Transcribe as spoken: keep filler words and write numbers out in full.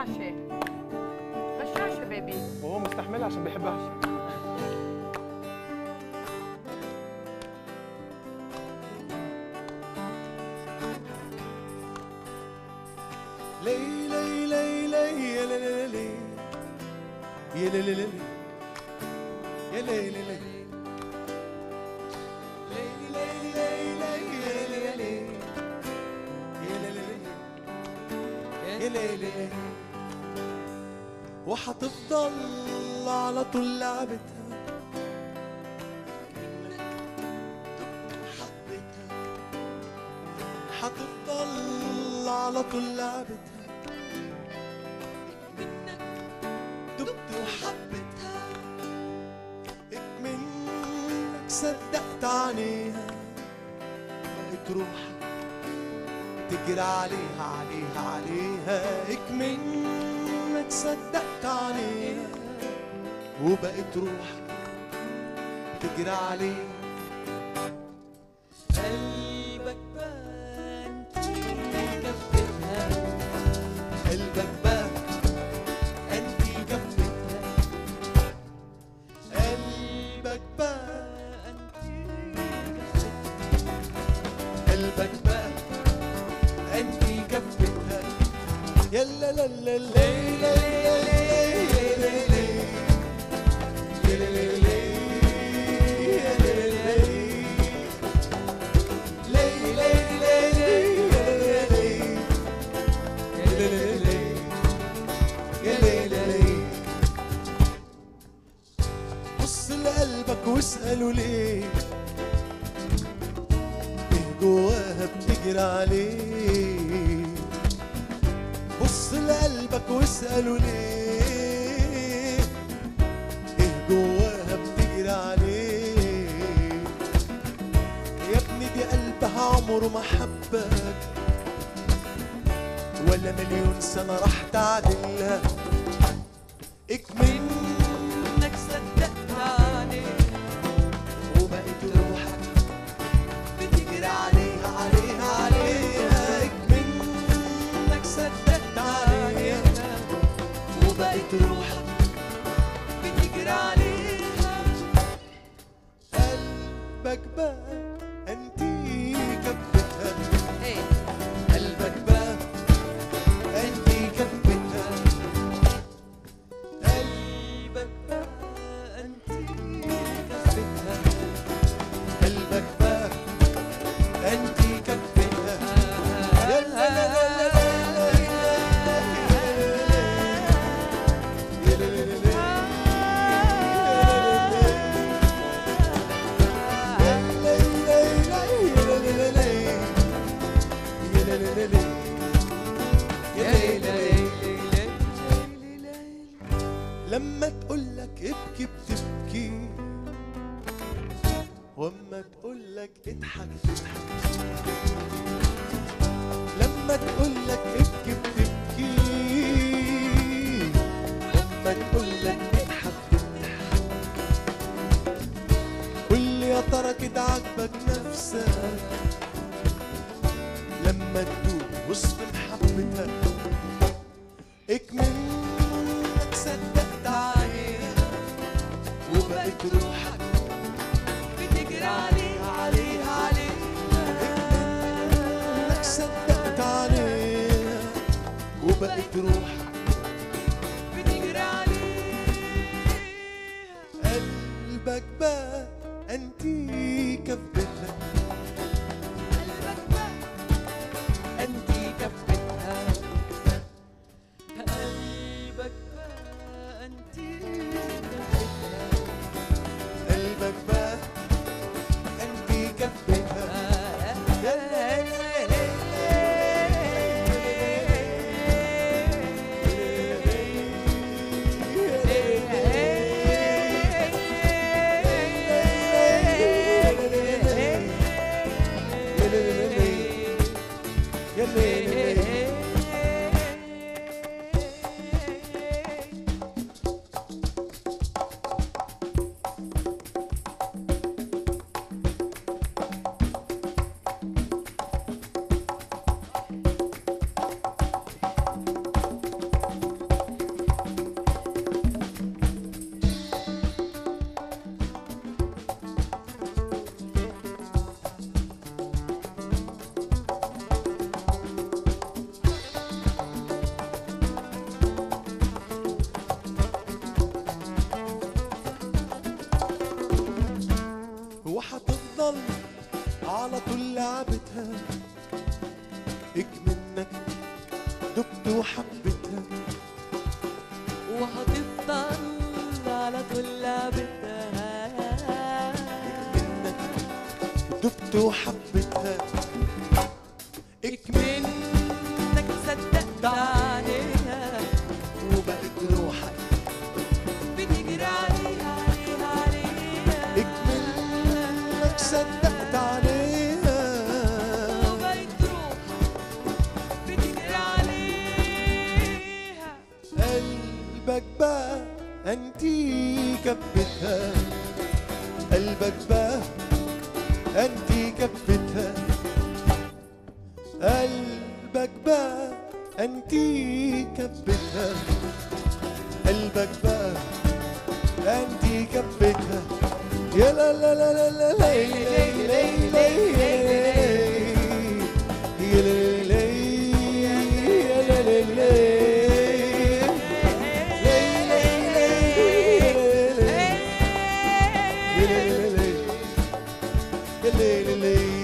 غشاشه غشاشه بيبي، وهو مستحملها عشان بيحبها. لي لي لي لي يا لي لي يا لي لي يا لي لي وحتفضل على طول لعبتها حبتها، حتفضل على طول لعبتها منك دبت وحبتها، منك صدقت عليها بقت روحك تجري عليها عليها عليها، منك صدقت عليها وبقت روحك تجري عليها. قلبك بقى انت كفتها، قلبك بقى انت كفتها، قلبك بقى انت كفتها، قلبك بقى انت كفتها. يلا لا لا لا لا بص لقلبك واسأله ليه، ايه جواها بتجري عليه. بص لقلبك واسأله ليه، ايه جواها بتجري عليه. يا ابني دي قلبها عمره ما حبك، ولا مليون سنة راح تعدلها. اكمنك صدقت عليه وبقت روحك بتجري عليها عليها عليها. اكمنك صدقت عليها وبقت روحك بتجري عليها. قلبك بقى انتي كبتها، قلبك بقى انتي كبتها، قلبك بقى انتي كبتها، قلبك بقى انتي كبتها. لا لا لا لا لما تقولك ابكي بتبكي، واما تقولك اضحك تضحك. لما تقولك ابكي بتبكي، واما تقولك اضحك تضحك. قول يا ترى كده عاجبك نفسك لما تدوب وسط محبتها. اكمنك صدقت عليها وبقت روحك بتجري عليها عليها عليها. اكمنك صدقت عليها وبقت روحك بتجري عليها. قلبك بقى انتي كفتها، قلبك بقى انتي كفتها، قلبك بقى انتي كفتها، قلبك بقى انتي كفتها. وحتفضل على طول لعبتها، اكمنك دبت وحبتها، وهتفضل على طول لعبتها، اكمنك دبت وحبتها، اكمنك صدقت عليها وبقت روحك بتجري عليها عليها عليها، اكمنك صدقت عليها وبقت روحك بتجري عليها، قلبك بقى انتي كبتها، قلبك بقى انتي كبتها، قلبك بقى انتي كبتها، قلبك بقى انتي كبتها، يا لا لا لا لا لا لا يا لا لا يا لا لا